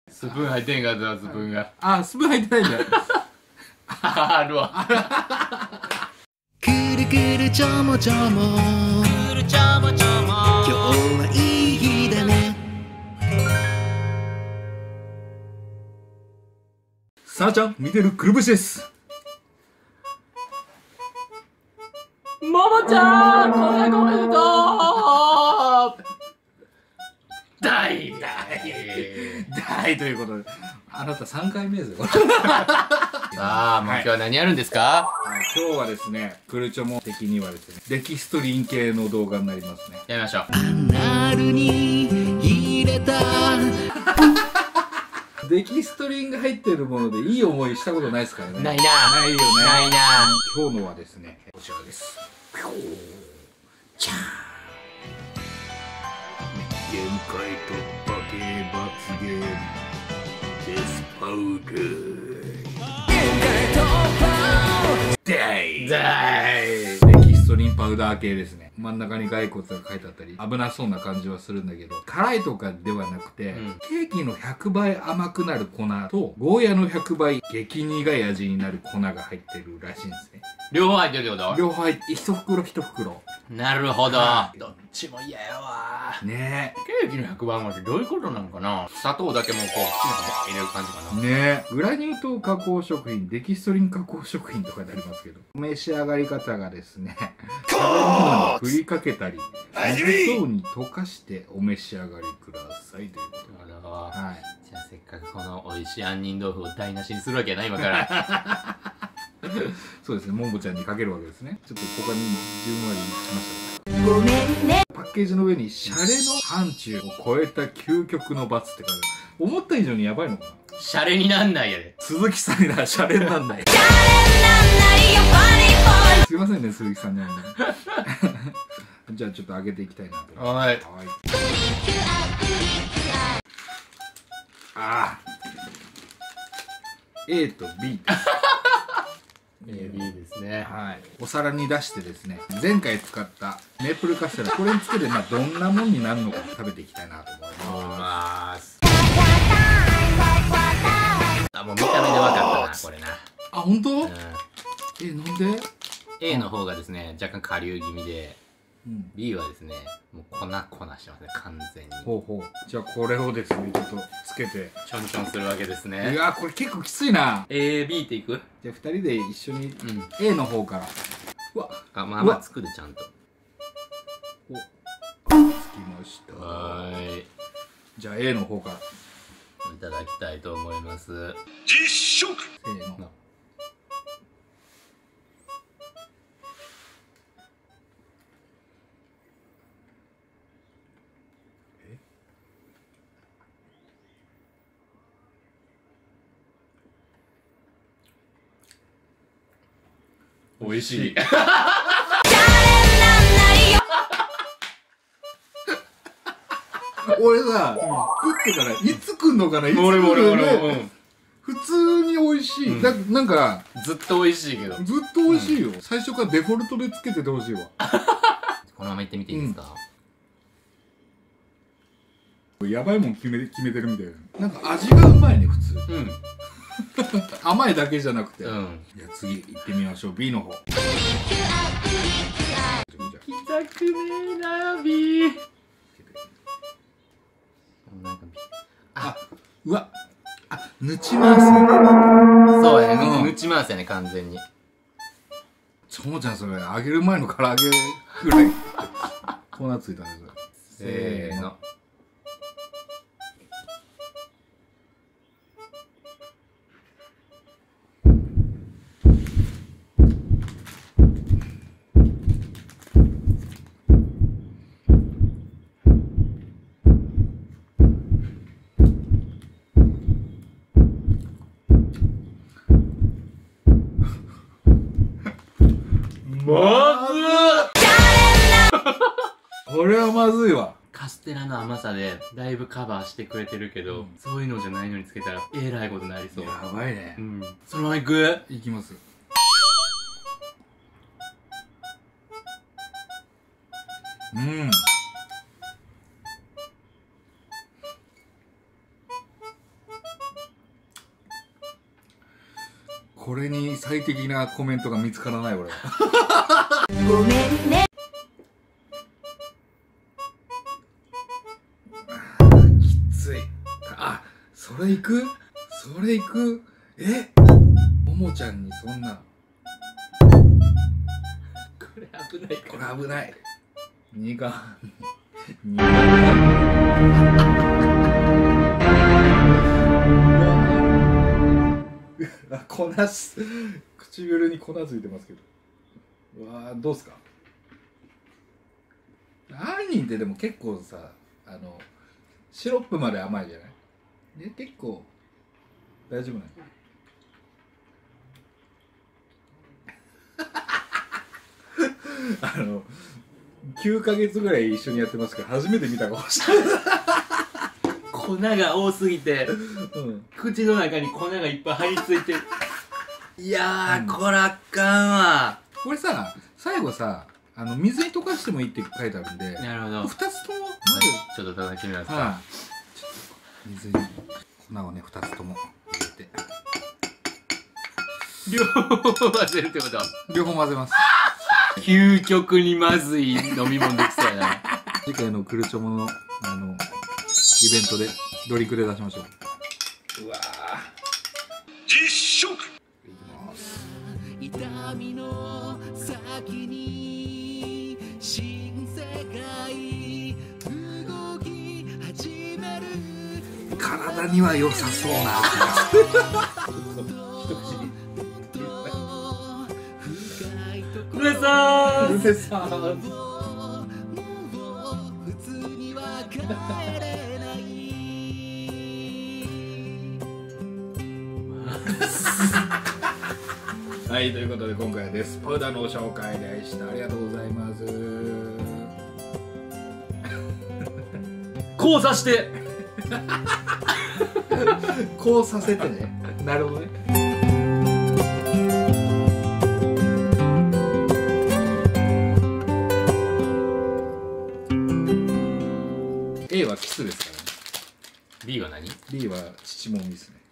スプーン入ってんかったスプーンが。 あ、スプーン入ってないんだ。 あるわ。 くるくるちょもちょも、くるちょもちょも、今日はいい日だね。 さあちゃん見てるくるぶしです。 ももちゃん、婚約おめでとう。大ということで、あなた3回目ですよ。 さあ、もう今日は何やるんですか？ 今日はですね、クルチョモ的にはですね、デキストリン系の動画になりますね。 やりましょう。 アナルに入れた。 デキストリンが入ってるものでいい思いしたことないですからね。 ないな。 ないよね。 ないな。 今日のはですね、こちらです。 ちゃん。 限界突破系罰ゲームデスパウダーデキストリンパウダー系ですね。真ん中に骸骨が書いてあったり危なそうな感じはするんだけど、辛いとかではなくて、ケーキの100倍甘くなる粉とゴーヤの100倍激苦い味になる粉が入ってるらしいんですね。 両方入ってるってこと？ 両方入って1袋1袋。 なるほど。 はどっちも嫌やわ。 ねケーキの100倍甘いってどういうことなのかな？砂糖だけもこう、好きな入れる感じかな。 えねえ、グラニュー糖加工食品、デキストリン加工食品とかでありますけど、お召し上がり方がですね、食べ物に振りかけたり水等に溶かしてお召し上がりくださいということで、はい、 じゃあせっかくこの美味しい杏仁豆腐を台無しにするわけやな、今から。 そうですね、もんぼちゃんにかけるわけですね。ちょっと他に順割りしました。 ごめんね。 パッケージの上にシャレの範疇を超えた究極の罰って書いてある。思った以上にやばいのかな。 シャレになんないやで。 鈴木さんにならシャレになんない。すいませんね、鈴木さんにはね。じゃあちょっと上げていきたいなと。 はい。 ああ。A と B。 A、B ですね。 はい。お皿に出してですね、前回使ったメープルカステラ、これにつけてどんなもんになるのか食べていきたいなと思います。 あ、もう見た目で分かったな、これな。 あ、本当？ うん。 なんで？ A の方がですね、若干顆粒気味で、 うん。 B はですね、もう粉してますね、完全に。 ほうほう。じゃあこれをですね、ちょっとつけて。 ちょんちょんするわけですいね。 やー、これ結構きついな。 A、B っていく？ じゃあ2人で一緒にうん。 A の方から。うわ、 あ、まあまあつくで、ちゃんと。 つきました。 はーい。 じゃあ A の方から。 いただきたいと思います。 実食。せーの。 美味しい。 俺さ、食ってからいつ来んのかな、いつ来俺も俺も俺も。 普通に美味しい。なんか、 ずっと美味しいけど。 ずっと美味しいよ。最初からデフォルトでつけててほしいわ。 このままいってみていいですか？ やばいもん決めてるみたいな。なんか味がうまいね、普通。 うん。 甘いだけじゃなくて。 うん。 じゃあ次行ってみましょう。B の方。 来たくねえな、B。なんか B。 あ、うわ。あ、ぬちますね。 そうやね、 うんぬち回すやね、完全に。 ちょもちゃんそれ、揚げる前の唐揚げぐらい。粉ついたね、それ。 せーの。まずこれはまずいわ。 カステラの甘さでだいぶカバーしてくれてるけど、そういうのじゃないのにつけたらえらいことになりそう。 やばいね。 うん。そのままいく？ いきます。うん。 これに最適なコメントが見つからない俺は。 ごめんね。 きつい。あ、それいく？それいく？ももちゃんにそんな。 これ危ないこれ危ない。2が粉唇に粉ついてますけど。うわー、どうすか？杏仁ってでも結構さ、シロップまで甘いじゃない？ね、結構大丈夫なの？9ヶ月ぐらい一緒にやってますけど初めて見たかもしれない。 粉が多すぎて、口の中に粉がいっぱい張り付いてる。いやー、これあかんわ。 これさ、最後さ、水に溶かしてもいいって書いてあるんで、 なるほど。 2つともちょっと叩いてみますか。 はい、ちょっと水に粉をね2つとも入れて両方混ぜるってこと？ 両方混ぜます。 究極にまずい飲み物できそうやな。 次回のクルチョモのイベントでドリンクで出しましょう。うわー、実食いきます。 痛みの先に新世界動き始める。 体には良さそうな味が。 ルネサーンス。 ルネサーンス。 普通には帰れない。 はい、ということで今回はデスパウダーの紹介でした。ありがとうございます。 こうさしてこうさせてね。なるほどね。A はキスですからね。 B は何？ B は乳もみですね。